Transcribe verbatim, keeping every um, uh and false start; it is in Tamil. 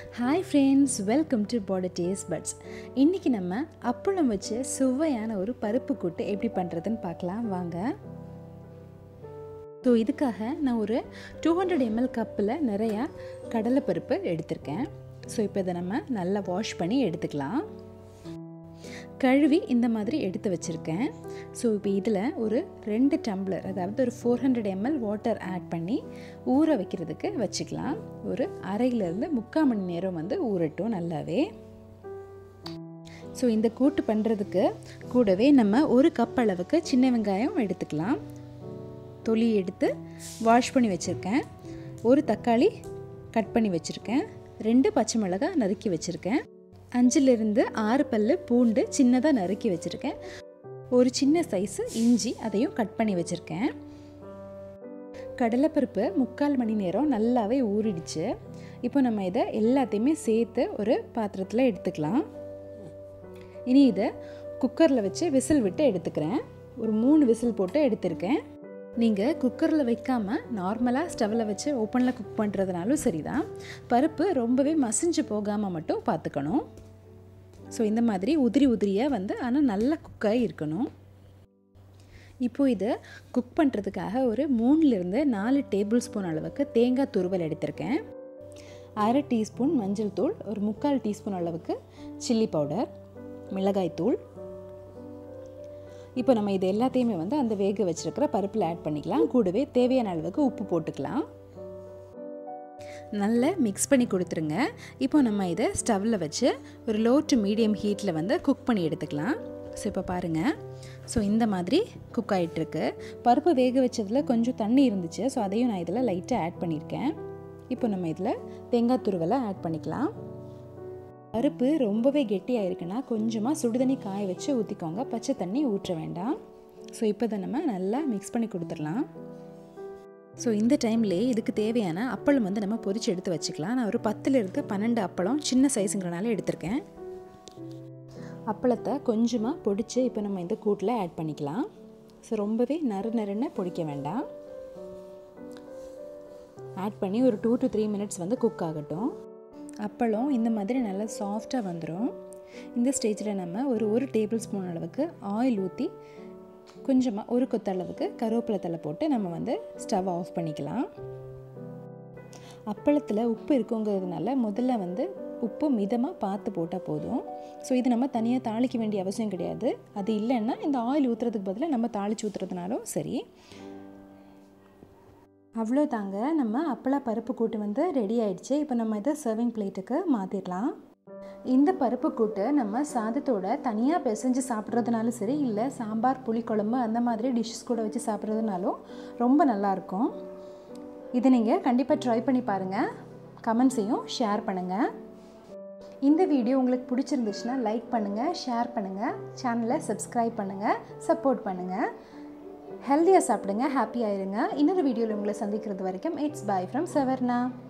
Hi friends, welcome to Body Taste Buds. இன்னைக்கு நம்ம அப்பளம் வச்சு சுவையான ஒரு பருப்பு கூட்டு எப்படி பண்றதுன்னு பார்க்கலாம் வாங்க. ஸோ இதுக்காக நான் ஒரு டூ ஹண்ட்ரட் எம்எல் கப்பில் நிறைய கடலை பருப்பு எடுத்திருக்கேன். ஸோ இப்போ இதை நம்ம நல்லா வாஷ் பண்ணி எடுத்துக்கலாம். கழுவி இந்த மாதிரி எடுத்து வச்சுருக்கேன். ஸோ இப்போ இதில் ஒரு ரெண்டு டம்ளர் அதாவது ஒரு four hundred ml water add பண்ணி ஊற வைக்கிறதுக்கு வச்சுக்கலாம். ஒரு அரையிலேருந்து முக்கால் மணி நேரம் வந்து ஊறட்டும் நல்லாவே. ஸோ இந்த கூட்டு பண்ணுறதுக்கு கூடவே நம்ம ஒரு கப் அளவுக்கு சின்ன வெங்காயம் எடுத்துக்கலாம். தொலி எடுத்து வாஷ் பண்ணி வச்சுருக்கேன். ஒரு தக்காளி கட் பண்ணி வச்சுருக்கேன். ரெண்டு பச்சை மிளகாய் நறுக்கி வச்சுருக்கேன். அஞ்சிலிருந்து ஆறு பல்லு பூண்டு சின்னதாக நறுக்கி வச்சுருக்கேன். ஒரு சின்ன சைஸு இஞ்சி அதையும் கட் பண்ணி வச்சுருக்கேன். கடலைப்பருப்பு முக்கால் மணி நேரம் நல்லாவே ஊறிடுச்சு. இப்போ நம்ம இதை எல்லாத்தையுமே சேர்த்து ஒரு பாத்திரத்தில் எடுத்துக்கலாம். இனி இதை குக்கரில் வச்சு விசில் விட்டு எடுத்துக்கிறேன். ஒரு மூணு விசில் போட்டு எடுத்திருக்கேன். நீங்கள் குக்கரில் வைக்காமல் நார்மலாக ஸ்டவ்வில் வச்சு ஓப்பனில் குக் பண்ணுறதுனாலும் சரி தான். பருப்பு ரொம்பவே மசிஞ்சு போகாமல் மட்டும் பார்த்துக்கணும். ஸோ இந்த மாதிரி உதிரி உதிரியாக வந்து ஆனால் நல்லா குக்காகி இருக்கணும். இப்போது இதை குக் பண்ணுறதுக்காக ஒரு மூணுலேருந்து நாலு டேபிள் ஸ்பூன் அளவுக்கு தேங்காய் துருவல் எடுத்திருக்கேன். அரை டீஸ்பூன் மஞ்சள் தூள், ஒரு முக்கால் டீஸ்பூன் அளவுக்கு சில்லி பவுடர், மிளகாய் தூள். இப்போ நம்ம இது எல்லாத்தையுமே வந்து அந்த வேக வச்சுருக்கிற பருப்பில் ஆட் பண்ணிக்கலாம். கூடவே தேவையான அளவுக்கு உப்பு போட்டுக்கலாம். நல்லா மிக்ஸ் பண்ணி கொடுத்துருங்க. இப்போ நம்ம இதை ஸ்டவ்வில் வச்சு ஒரு லோ டு மீடியம் ஹீட்டில் வந்து குக் பண்ணி எடுத்துக்கலாம். ஸோ இப்போ பாருங்கள், ஸோ இந்த மாதிரி குக் ஆகிட்டுருக்கு. பருப்பு வேக வச்சதில் கொஞ்சம் தண்ணி இருந்துச்சு. ஸோ அதையும் நான் இதில் லைட்டாக ஆட் பண்ணியிருக்கேன். இப்போ நம்ம இதில் தேங்காய் துருவலை ஆட் பண்ணிக்கலாம். பருப்பு ரொம்பவே கெட்டியாக இருக்குன்னா கொஞ்சமாக சுடுதண்ணி காய வச்சு ஊற்றிக்கோங்க. பச்சை தண்ணி ஊற்ற வேண்டாம். ஸோ இப்போ தான் நம்ம நல்லா மிக்ஸ் பண்ணி கொடுத்துடலாம். ஸோ இந்த டைம்லேயே இதுக்கு தேவையான அப்பளம் வந்து நம்ம பொரித்து எடுத்து வச்சுக்கலாம். நான் ஒரு பத்துலேருந்து பன்னெண்டு அப்பளம் சின்ன சைஸுங்கிறனால எடுத்திருக்கேன். அப்பளத்தை கொஞ்சமாக பொடிச்சு இப்போ நம்ம இந்த கூட்டில் ஆட் பண்ணிக்கலாம். ஸோ ரொம்பவே நறு நறுன்னு பொடிக்க வேண்டாம். ஆட் பண்ணி ஒரு டூ டு த்ரீ மினிட்ஸ் வந்து குக் ஆகட்டும். அப்பளம் இந்த மாதிரி நல்லா சாஃப்டாக வந்துடும். இந்த ஸ்டேஜில் நம்ம ஒரு ஒரு டேபிள் ஸ்பூன் அளவுக்கு ஆயில் ஊற்றி கொஞ்சமாக ஒரு கொத்தளவுக்கு கருவேப்பிலை தழை போட்டு நம்ம வந்து ஸ்டவ் ஆஃப் பண்ணிக்கலாம். அப்பளத்தில் உப்பு இருக்குங்கிறதுனால முதல்ல வந்து உப்பு மிதமாக பார்த்து போட்டால் போதும். ஸோ இது நம்ம தனியாக தாளிக்க வேண்டிய அவசியம் கிடையாது. அது இல்லைன்னா இந்த ஆயில் ஊற்றுறதுக்கு பதிலாக நம்ம தாளித்து ஊற்றுறதுனாலும் சரி. அவ்வளோதாங்க, நம்ம அப்பளா பருப்பு கூட்டு வந்து ரெடி ஆயிடுச்சு. இப்போ நம்ம இதை சர்விங் பிளேட்டுக்கு மாற்றிடலாம். இந்த பருப்பு கூட்டு நம்ம சாதத்தோட தனியாக பிசைஞ்சு சாப்பிட்றதுனாலும் சரி, இல்லை சாம்பார் புளி குழம்பு அந்த மாதிரி டிஷ்ஷஸ் கூட வச்சு சாப்பிட்றதுனாலும் ரொம்ப நல்லாயிருக்கும். இதை நீங்கள் கண்டிப்பாக ட்ரை பண்ணி பாருங்கள். கமெண்ட்ஸையும் ஷேர் பண்ணுங்கள். இந்த வீடியோ உங்களுக்கு பிடிச்சிருந்துச்சுன்னா லைக் பண்ணுங்கள், ஷேர் பண்ணுங்கள், சேனலை சப்ஸ்கிரைப் பண்ணுங்கள், சப்போர்ட் பண்ணுங்கள். ஹெல்த்தியாக சாப்பிடுங்க, ஹாப்பியாக இருங்க. இன்னொரு வீடியோவில் உங்களை சந்திக்கிறது வரைக்கும் இட்ஸ் பை ஃப்ரம் சவர்ணா.